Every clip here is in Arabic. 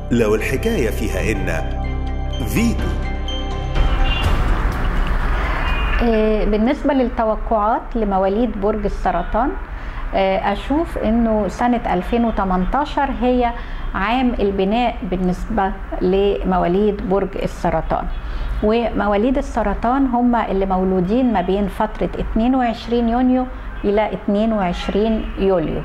لو الحكاية فيها إن فيتو. بالنسبة للتوقعات لمواليد برج السرطان، أشوف أنه سنة 2018 هي عام البناء بالنسبة لمواليد برج السرطان. ومواليد السرطان هم اللي مولودين ما بين فترة 22 يونيو إلى 22 يوليو.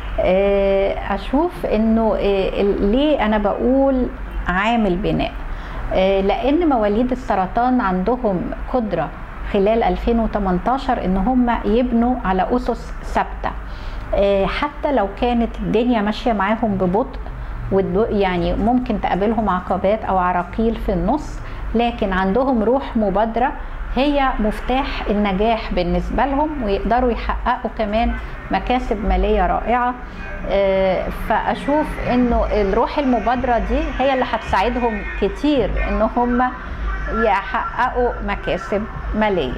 أشوف أنه ليه أنا بقول عام البناء؟ لأن مواليد السرطان عندهم قدرة خلال 2018 ان هم يبنوا على اسس ثابته، حتى لو كانت الدنيا ماشيه معاهم ببطء، يعني ممكن تقابلهم عقبات او عراقيل في النص، لكن عندهم روح مبادره هي مفتاح النجاح بالنسبه لهم، ويقدروا يحققوا كمان مكاسب ماليه رائعه. فاشوف انه الروح المبادره دي هي اللي هتساعدهم كتير ان هم يحققوا مكاسب مالية.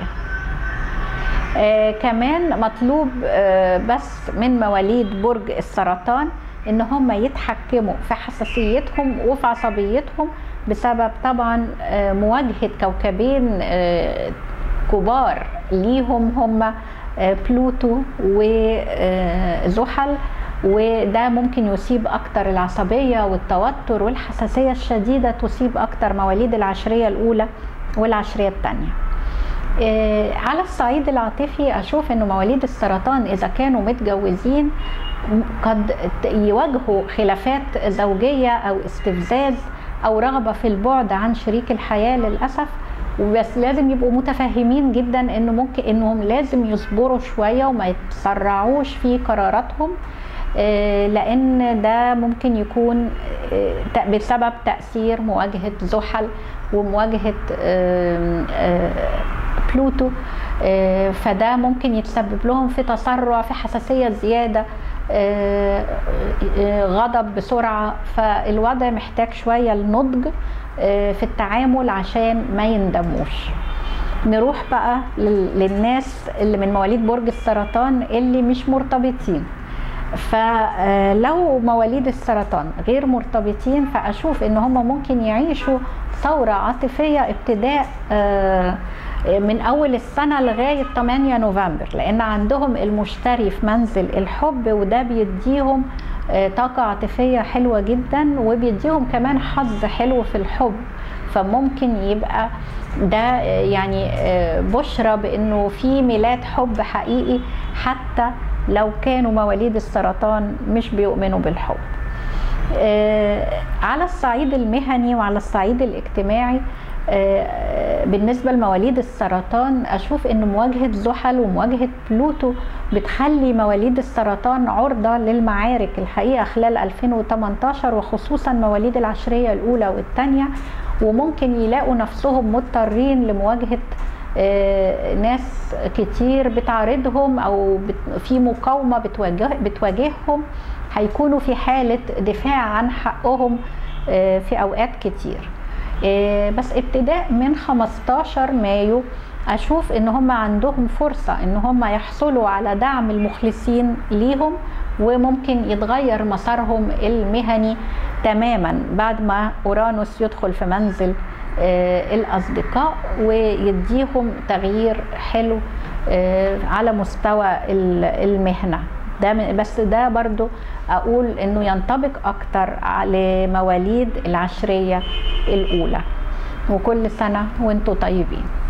كمان مطلوب بس من مواليد برج السرطان ان هم يتحكموا في حساسيتهم وفي عصبيتهم، بسبب طبعا مواجهة كوكبين كبار ليهم هم بلوتو وزحل، وده ممكن يصيب اكتر العصبية والتوتر والحساسية الشديدة، تصيب اكتر مواليد العشرية الاولى والعشرية الثانية. على الصعيد العاطفي اشوف انه مواليد السرطان اذا كانوا متجوزين قد يواجهوا خلافات زوجية او استفزاز او رغبة في البعد عن شريك الحياة للأسف، بس لازم يبقوا متفهمين جدا انه ممكن انهم لازم يصبروا شوية وما يتسرعوش في قراراتهم، لأن ده ممكن يكون بسبب تأثير مواجهة زحل ومواجهة بلوتو، فده ممكن يتسبب لهم في تسرع، في حساسية زيادة، غضب بسرعة. فالوضع محتاج شوية النضج في التعامل عشان ما يندموش. نروح بقى للناس اللي من مواليد برج السرطان اللي مش مرتبطين. فلو مواليد السرطان غير مرتبطين، فأشوف ان هم ممكن يعيشوا ثورة عاطفية ابتداء من أول السنة لغاية 8 نوفمبر، لأن عندهم المشتري في منزل الحب، وده بيديهم طاقة عاطفية حلوة جدا، وبيديهم كمان حظ حلو في الحب. فممكن يبقى ده يعني بشرى بأنه في ميلاد حب حقيقي، حتى لو كانوا مواليد السرطان مش بيؤمنوا بالحب. على الصعيد المهني وعلى الصعيد الاجتماعي، بالنسبة لمواليد السرطان أشوف أن مواجهة زحل ومواجهة بلوتو بتخلي مواليد السرطان عرضة للمعارك الحقيقة خلال 2018، وخصوصا مواليد العشرية الأولى والثانية، وممكن يلاقوا نفسهم مضطرين لمواجهة ناس كتير بتعارضهم أو في مقاومة بتواجههم، هيكونوا في حالة دفاع عن حقهم في أوقات كتير. بس ابتداء من 15 مايو أشوف إن هم عندهم فرصة إن هم يحصلوا على دعم المخلصين ليهم، وممكن يتغير مسارهم المهني تماما بعد ما أورانوس يدخل في منزل الأصدقاء ويديهم تغيير حلو على مستوى المهنة. بس ده برضو أقول إنه ينطبق أكتر على مواليد العشرية الأولى. وكل سنة وانتم طيبين.